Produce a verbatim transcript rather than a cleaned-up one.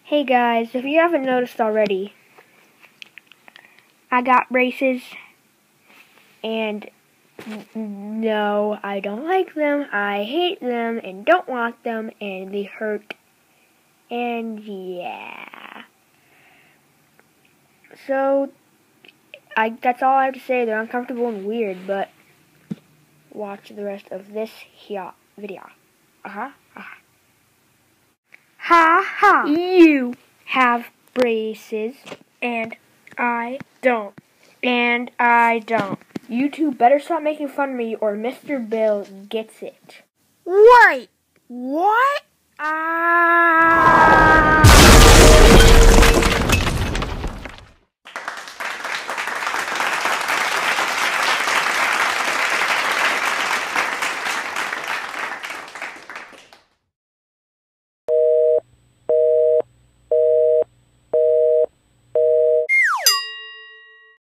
Hey guys, if you haven't noticed already, I got braces, and no, I don't like them, I hate them, and don't want them, and they hurt, and yeah. So, I that's all I have to say. They're uncomfortable and weird, but watch the rest of this here video. Uh-huh, uh-huh. Ha ha! You have braces, and I don't. And I don't. You two better stop making fun of me, or Mister Bill gets it. Wait, what? Ah!